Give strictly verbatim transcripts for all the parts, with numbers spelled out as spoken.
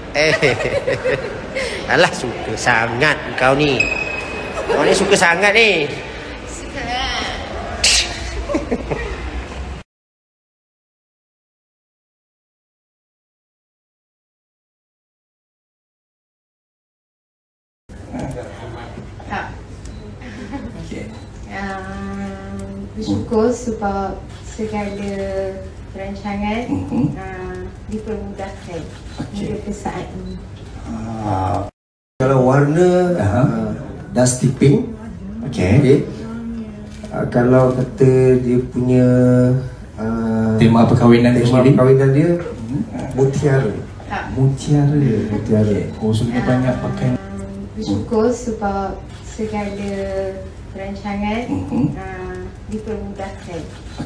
Eh, alah suka sangat kau ni. Kau ni suka sangat ni. Suka. Tak. Okey. Um, bersyukur sebab segala perancangan Mhm. uh, dipermudahkan Okey. hingga ke saat ini. Ah, Kalau warna Aha. uh, dusty pink. okey. Okay. Uh, kalau kata dia punya uh, Tema perkahwinan tu tema sendiri? perkahwinan dia Mhm. mutiara. Tak. Mutiara. Mutiara. Oh, so dia banyak pakai. Um, bersyukur sebab segala perancangan Mhm. uh, dipermudahkan.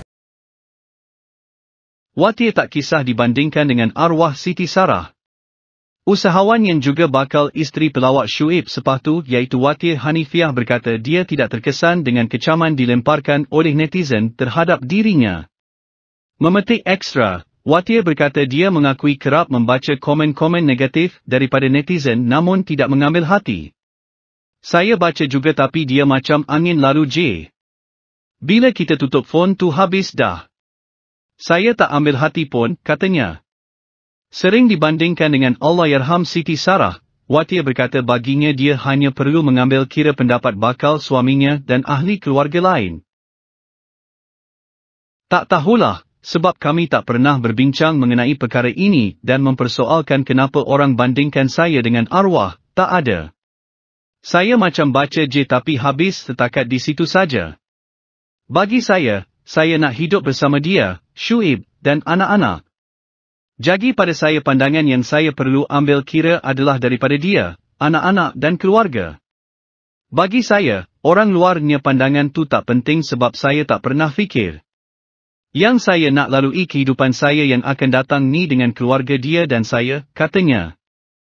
Watir tak kisah dibandingkan dengan arwah Siti Sarah. Usahawan yang juga bakal isteri pelawak Syuib sepatu iaitu Watir Hanifiah berkata dia tidak terkesan dengan kecaman dilemparkan oleh netizen terhadap dirinya. Memetik ekstra, Watir berkata dia mengakui kerap membaca komen-komen negatif daripada netizen namun tidak mengambil hati. Saya baca juga tapi dia macam angin lalu je. Bila kita tutup phone tu habis dah. Saya tak ambil hati pun, katanya. Sering dibandingkan dengan Allahyarham Siti Sarah, Watir berkata baginya dia hanya perlu mengambil kira pendapat bakal suaminya dan ahli keluarga lain. Tak tahulah, sebab kami tak pernah berbincang mengenai perkara ini dan mempersoalkan kenapa orang bandingkan saya dengan arwah, tak ada. Saya macam baca je tapi habis setakat di situ saja. Bagi saya, saya nak hidup bersama dia, Syuib, dan anak-anak. Jadi pada saya pandangan yang saya perlu ambil kira adalah daripada dia, anak-anak dan keluarga. Bagi saya, orang luarnya pandangan tu tak penting sebab saya tak pernah fikir. Yang saya nak lalui kehidupan saya yang akan datang ni dengan keluarga dia dan saya, katanya.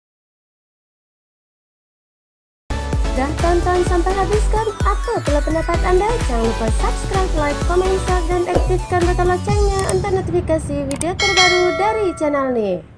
Dah tonton sampai habis kan? Apa pula pendapat anda? Jangan lupa subscribe, like, komen, share dan aktifkan butang loncengnya untuk notifikasi video terbaru dari channel ni.